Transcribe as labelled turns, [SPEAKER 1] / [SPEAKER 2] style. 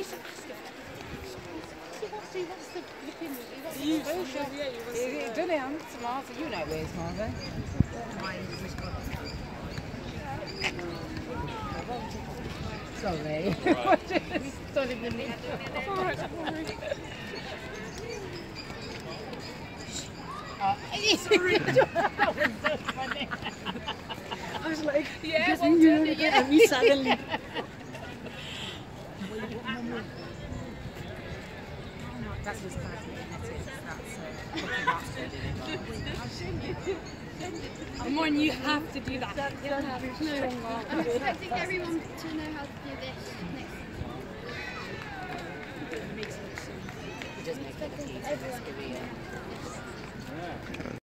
[SPEAKER 1] Done it on Martha. You know where's Martha. Sorry. Stood in the middle. Alright, sorry. That was so funny.
[SPEAKER 2] I was like,
[SPEAKER 1] yeah,
[SPEAKER 2] well, you know, yeah. Me suddenly.
[SPEAKER 1] That's what's perfect.
[SPEAKER 3] Come on, you have to do that.
[SPEAKER 4] I'm expecting everyone to know how to do this next.
[SPEAKER 1] It just makes it easier.
[SPEAKER 4] Everyone.